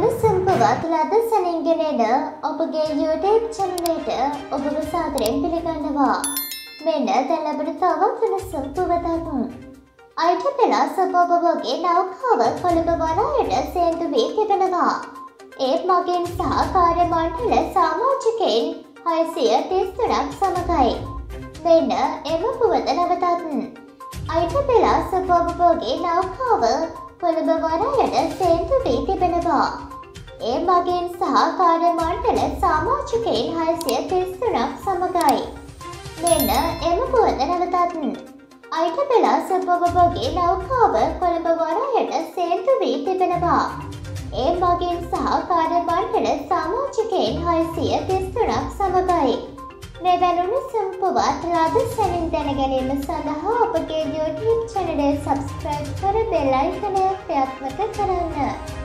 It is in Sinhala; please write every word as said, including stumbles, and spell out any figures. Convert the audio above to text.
උණුසුම් පුවත් ලදසනින් ගෙනෙන ඔබගේ YouTube channel එකට ඔබව සාදරයෙන් පිළිගන්නවා. මෙන්න දැන් ලැබෙන තවත් උණුසුම් පුවතක්. අයිට පෙළ සබබවගේ නෞකාව කොළඹ වරායට සේන්තු වී තිබෙනවා. ඒත් මගින් සහ කාර්ය මණ්ඩල සමාජිකයින් හයසිය තිස් තුනක් සමගයි. මෙන්න එම පුවත නැවතත්. අයිට පෙළ සබබවගේ නෞකාව කොළඹ වරායට සේන්තු වී තිබෙනවා. ඒ මගින් සහ කාර්ය මණ්ඩල සමාජිකයින් හයසිය තිස් තුනක් සමගයි. මෙන්න එම පුවත නැවතත්. අයිට පෙළ සබබවගේ නෞකාව කොළඹ වරායට සේන්තු වී තිබෙනවා. ඒ මගින් සහ කාර්ය මණ්ඩල සමාජිකයින් හයසිය තිස් තුනක් සමගයි. මෙවැනි උණුසුම් පුවත් ලදසනින් දැන ගැනීම සඳහා අපගේ YouTube channel එක subscribe කර bell icon එක ක්‍රියාත්මක කරන්න.